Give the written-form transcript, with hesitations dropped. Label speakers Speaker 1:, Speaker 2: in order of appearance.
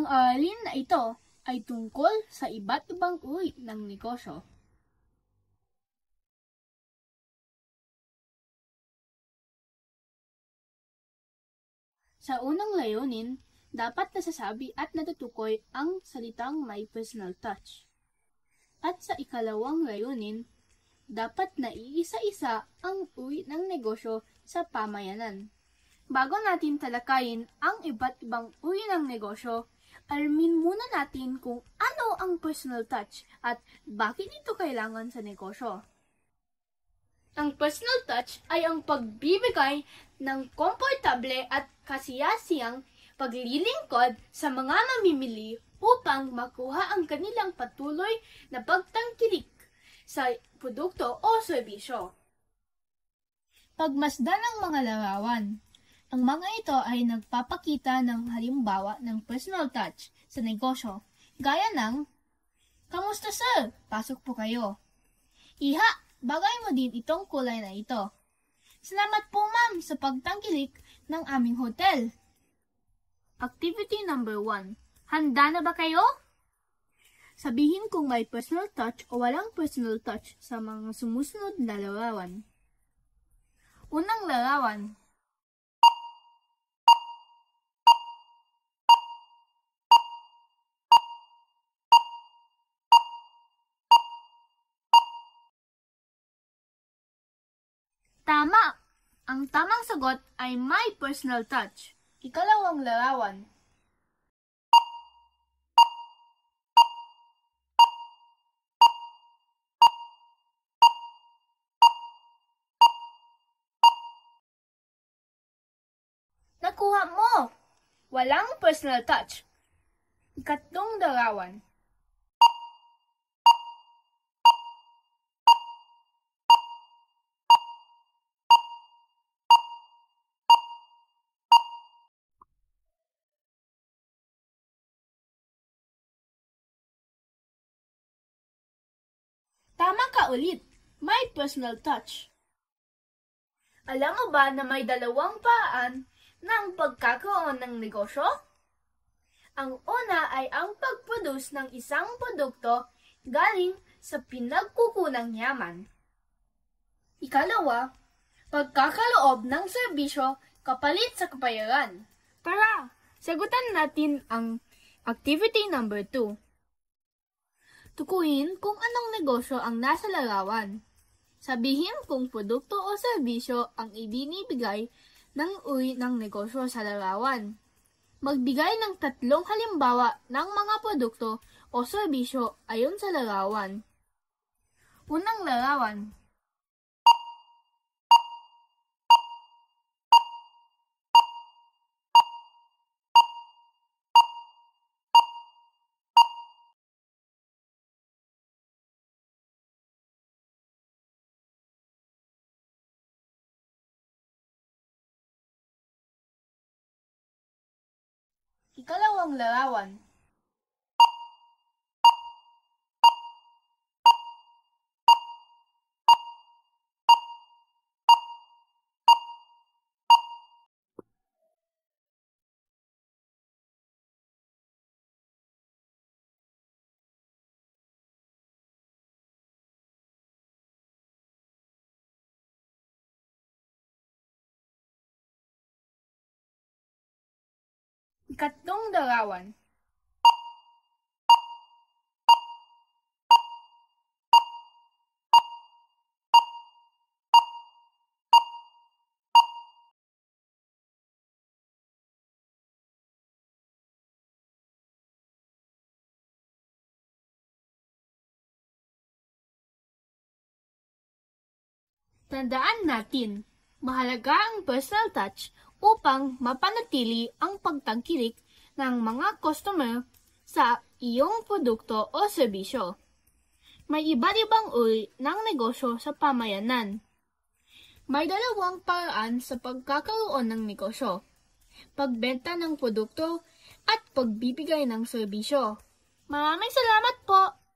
Speaker 1: aralin na ito ay tungkol sa iba't ibang uri ng negosyo. Sa unang layunin, dapat nasasabi at natutukoy ang salitang may personal touch. At sa ikalawang layunin, dapat na iisa-isa ang uri ng negosyo sa pamayanan. Bago natin talakayin ang iba't ibang uri ng negosyo, alamin muna natin kung ano ang personal touch at bakit ito kailangan sa negosyo. Ang personal touch ay ang pagbibigay ng komportable at kasiyasiyang paglilingkod sa mga mamimili upang makuha ang kanilang patuloy na pagtangkilik sa produkto o serbisyo. Pagmasdan ng mga larawan. Ang mga ito ay nagpapakita ng halimbawa ng personal touch sa negosyo, gaya ng, "Kamusta sir? Pasok po kayo." "Iha, bagay mo din itong kulay na ito." "Salamat po ma'am sa pagtangkilik ng aming hotel." Activity number 1. Handa na ba kayo? Sabihin kung may personal touch o walang personal touch sa mga sumusunod na larawan. Unang larawan. Tama! Ang tamang sagot ay may personal touch. Ikalawang larawan. Nakuha mo! Walang personal touch. Ikatlong larawan. Tama ka ulit, may personal touch. Alam mo ba na may dalawang paraan ng pagkakaroon ng negosyo? Ang una ay ang pag-produce ng isang produkto galing sa pinagkukunang yaman. Ikalawa, pagkakaloob ng serbisyo kapalit sa kapayaran. Tara, sagutan natin ang activity number 2. Tukuyin kung anong negosyo ang nasa larawan. Sabihin kung produkto o serbisyo ang ibinibigay ng uri ng negosyo sa larawan. Magbigay ng 3 halimbawa ng mga produkto o serbisyo ayon sa larawan. Unang larawan. Ikalawang larawan. Ikatlong larawan. Tandaan natin, mahalaga ang personal touch upang mapanatili ang pagtangkilik ng mga customer sa iyong produkto o serbisyo. May iba't ibang uri ng negosyo sa pamayanan. May dalawang paraan sa pagkakaroon ng negosyo: pagbenta ng produkto at pagbibigay ng serbisyo. Maraming salamat po!